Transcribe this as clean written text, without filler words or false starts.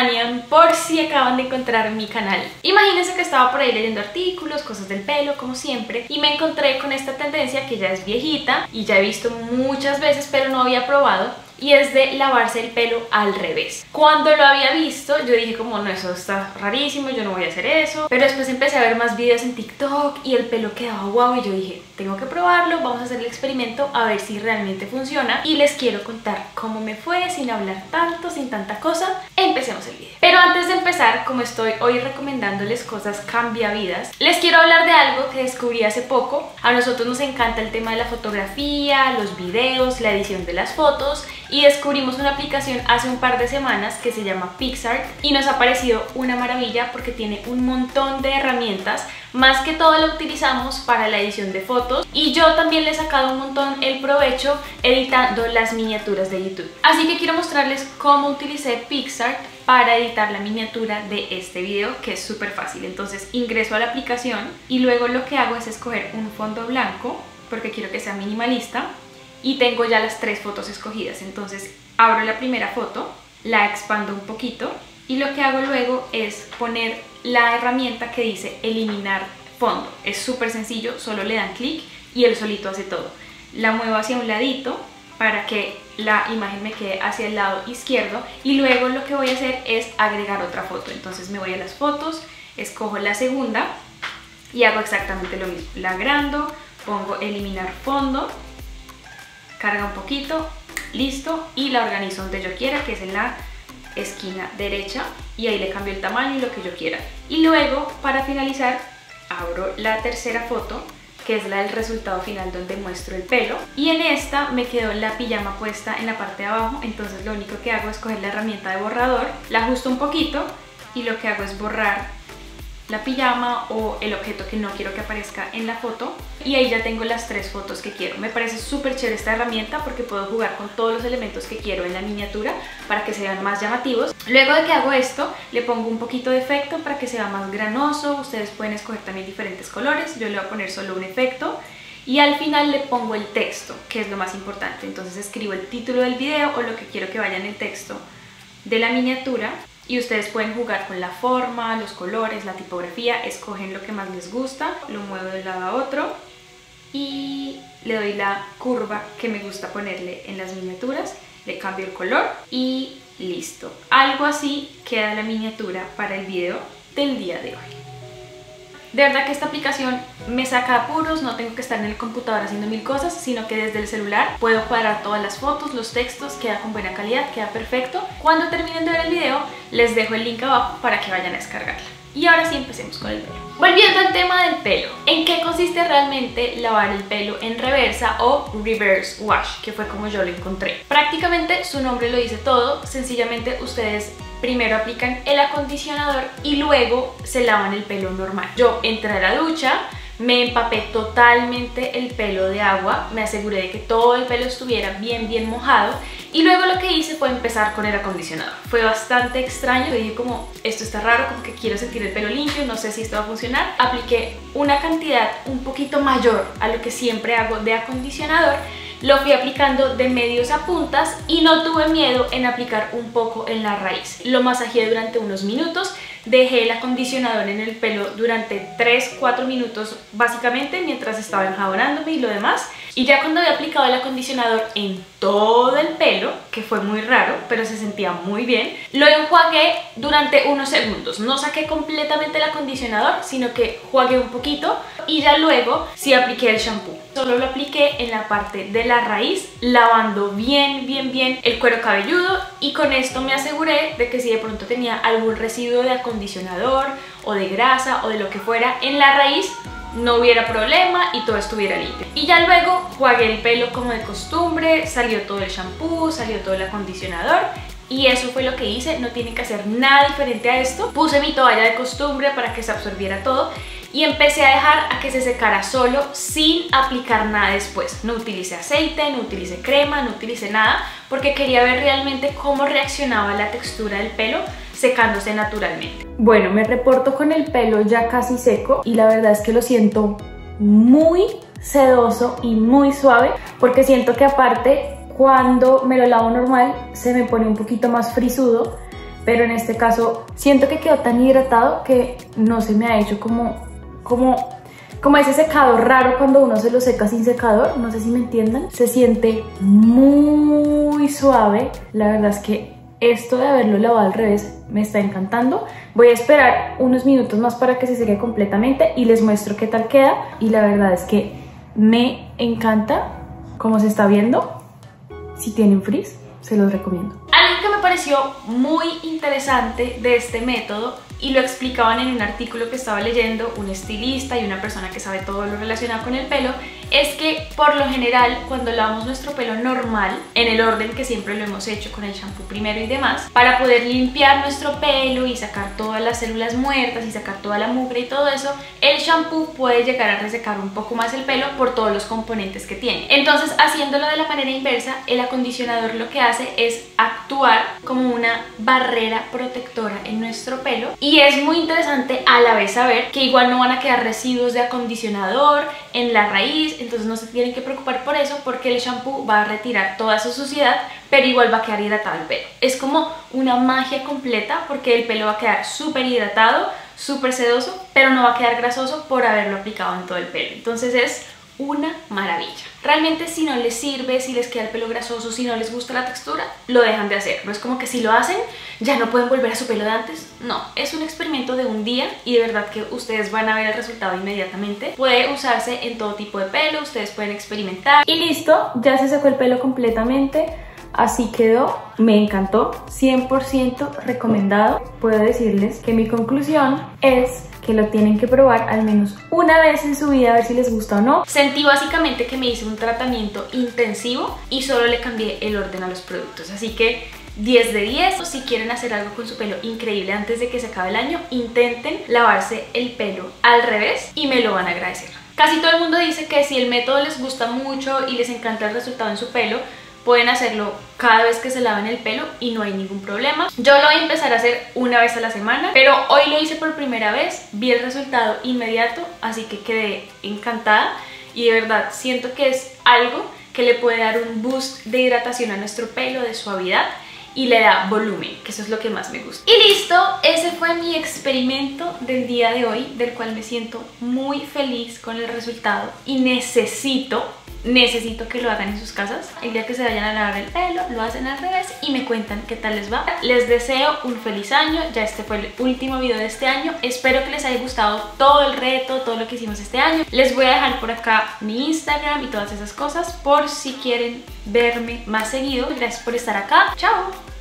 subterránea por si acaban de encontrar mi canal. Imagínense que estaba por ahí leyendo artículos, cosas del pelo, como siempre, y me encontré con esta tendencia que ya es viejita y ya he visto muchas veces, pero no había probado, y es de lavarse el pelo al revés. Cuando lo había visto, yo dije como, no, eso está rarísimo, yo no voy a hacer eso. Pero después empecé a ver más videos en TikTok y el pelo quedaba guau, y yo dije, tengo que probarlo, vamos a hacer el experimento a ver si realmente funciona. Y les quiero contar cómo me fue, sin hablar tanto, sin tanta cosa. Empecemos el video. Pero antes de empezar, como estoy hoy recomendándoles cosas cambiavidas, les quiero hablar de algo que descubrí hace poco. A nosotros nos encanta el tema de la fotografía, los videos, la edición de las fotos, y descubrimos una aplicación hace un par de semanas que se llama PicsArt y nos ha parecido una maravilla porque tiene un montón de herramientas. Más que todo lo utilizamos para la edición de fotos, y yo también le he sacado un montón el provecho editando las miniaturas de YouTube. Así que quiero mostrarles cómo utilicé PicsArt para editar la miniatura de este video, que es súper fácil. Entonces ingreso a la aplicación y luego lo que hago es escoger un fondo blanco porque quiero que sea minimalista, y tengo ya las 3 fotos escogidas. Entonces abro la primera foto, la expando un poquito, y lo que hago luego es poner la herramienta que dice eliminar fondo. Es súper sencillo, solo le dan clic y él solito hace todo. La muevo hacia un ladito para que la imagen me quede hacia el lado izquierdo, y luego lo que voy a hacer es agregar otra foto. Entonces me voy a las fotos, escojo la segunda y hago exactamente lo mismo. La agrando, pongo eliminar fondo, carga un poquito, listo, y la organizo donde yo quiera, que es en la esquina derecha, y ahí le cambio el tamaño y lo que yo quiera. Y luego, para finalizar, abro la tercera foto, que es la del resultado final donde muestro el pelo, y en esta me quedó la pijama puesta en la parte de abajo. Entonces lo único que hago es coger la herramienta de borrador, la ajusto un poquito y lo que hago es borrar la pijama o el objeto que no quiero que aparezca en la foto, y ahí ya tengo las 3 fotos que quiero. Me parece súper chévere esta herramienta porque puedo jugar con todos los elementos que quiero en la miniatura para que se vean más llamativos. Luego de que hago esto, le pongo un poquito de efecto para que sea más granoso. Ustedes pueden escoger también diferentes colores, yo le voy a poner solo un efecto, y al final le pongo el texto, que es lo más importante. Entonces escribo el título del video o lo que quiero que vaya en el texto de la miniatura, y ustedes pueden jugar con la forma, los colores, la tipografía, escogen lo que más les gusta, lo muevo de un lado a otro y le doy la curva que me gusta ponerle en las miniaturas, le cambio el color y listo. Algo así queda la miniatura para el video del día de hoy. De verdad que esta aplicación me saca apuros, no tengo que estar en el computador haciendo mil cosas, sino que desde el celular puedo cuadrar todas las fotos, los textos, queda con buena calidad, queda perfecto. Cuando terminen de ver el video, les dejo el link abajo para que vayan a descargarla. Y ahora sí, empecemos con el pelo. Volviendo al tema del pelo, ¿en qué consiste realmente lavar el pelo en reversa o reverse wash? Que fue como yo lo encontré. Prácticamente su nombre lo dice todo. Sencillamente ustedes primero aplican el acondicionador y luego se lavan el pelo normal. Yo entré a la ducha, me empapé totalmente el pelo de agua, me aseguré de que todo el pelo estuviera bien mojado, y luego lo que hice fue empezar con el acondicionador. Fue bastante extraño, yo dije como, esto está raro, como que quiero sentir el pelo limpio, no sé si esto va a funcionar. Apliqué una cantidad un poquito mayor a lo que siempre hago de acondicionador, lo fui aplicando de medios a puntas y no tuve miedo en aplicar un poco en la raíz. Lo masajeé durante unos minutos, dejé el acondicionador en el pelo durante 3-4 minutos básicamente mientras estaba enjabonándome y lo demás. Y ya cuando había aplicado el acondicionador en todo el pelo, que fue muy raro, pero se sentía muy bien, lo enjuagué durante unos segundos. No saqué completamente el acondicionador, sino que jugué un poquito y ya luego sí apliqué el shampoo. Solo lo apliqué en la parte de la raíz, lavando bien el cuero cabelludo, y con esto me aseguré de que si de pronto tenía algún residuo de acondicionador o de grasa o de lo que fuera en la raíz, no hubiera problema y todo estuviera limpio. Y ya luego jugué el pelo como de costumbre, salió todo el shampoo, salió todo el acondicionador, y eso fue lo que hice. No tienen que hacer nada diferente a esto. Puse mi toalla de costumbre para que se absorbiera todo y empecé a dejar a que se secara solo sin aplicar nada después. No utilicé aceite, no utilicé crema, no utilicé nada, porque quería ver realmente cómo reaccionaba la textura del pelo secándose naturalmente. Bueno, me reporto con el pelo ya casi seco y la verdad es que lo siento muy sedoso y muy suave, porque siento que aparte cuando me lo lavo normal se me pone un poquito más frisudo, pero en este caso siento que quedó tan hidratado que no se me ha hecho como ese secador raro cuando uno se lo seca sin secador, no sé si me entiendan. Se siente muy suave, la verdad es que esto de haberlo lavado al revés me está encantando. Voy a esperar unos minutos más para que se seque completamente y les muestro qué tal queda, y la verdad es que me encanta como se está viendo. Si tienen frizz, se los recomiendo. Algo que me pareció muy interesante de este método, y lo explicaban en un artículo que estaba leyendo un estilista y una persona que sabe todo lo relacionado con el pelo, es que por lo general cuando lavamos nuestro pelo normal, en el orden que siempre lo hemos hecho con el shampoo primero y demás, para poder limpiar nuestro pelo y sacar todas las células muertas y sacar toda la mugre y todo eso, el shampoo puede llegar a resecar un poco más el pelo por todos los componentes que tiene. Entonces, haciéndolo de la manera inversa, el acondicionador lo que hace es actuar como una barrera protectora en nuestro pelo, y es muy interesante a la vez saber que igual no van a quedar residuos de acondicionador en la raíz, entonces no se tienen que preocupar por eso, porque el shampoo va a retirar toda su suciedad, pero igual va a quedar hidratado el pelo. Es como una magia completa, porque el pelo va a quedar súper hidratado, súper sedoso, pero no va a quedar grasoso por haberlo aplicado en todo el pelo. Entonces es una maravilla. Realmente, si no les sirve, si les queda el pelo grasoso, si no les gusta la textura, lo dejan de hacer. No es como que si lo hacen ya no pueden volver a su pelo de antes. No, es un experimento de un día y de verdad que ustedes van a ver el resultado inmediatamente. Puede usarse en todo tipo de pelo, ustedes pueden experimentar. Y listo, ya se secó el pelo completamente. Así quedó, me encantó, 100% recomendado. Puedo decirles que mi conclusión es que lo tienen que probar al menos una vez en su vida a ver si les gusta o no. Sentí básicamente que me hice un tratamiento intensivo y solo le cambié el orden a los productos, así que 10 de 10. Si quieren hacer algo con su pelo increíble antes de que se acabe el año, intenten lavarse el pelo al revés y me lo van a agradecer. Casi todo el mundo dice que si el método les gusta mucho y les encanta el resultado en su pelo, pueden hacerlo cada vez que se laven el pelo y no hay ningún problema. Yo lo voy a empezar a hacer una vez a la semana, pero hoy lo hice por primera vez, vi el resultado inmediato, así que quedé encantada y de verdad siento que es algo que le puede dar un boost de hidratación a nuestro pelo, de suavidad, y le da volumen, que eso es lo que más me gusta. Y listo, ese fue mi experimento del día de hoy, del cual me siento muy feliz con el resultado y necesito que lo hagan en sus casas. El día que se vayan a lavar el pelo, lo hacen al revés y me cuentan qué tal les va. Les deseo un feliz año, ya este fue el último video de este año. Espero que les haya gustado todo el reto, todo lo que hicimos este año. Les voy a dejar por acá mi Instagram y todas esas cosas por si quieren verme más seguido. Gracias por estar acá. Chao.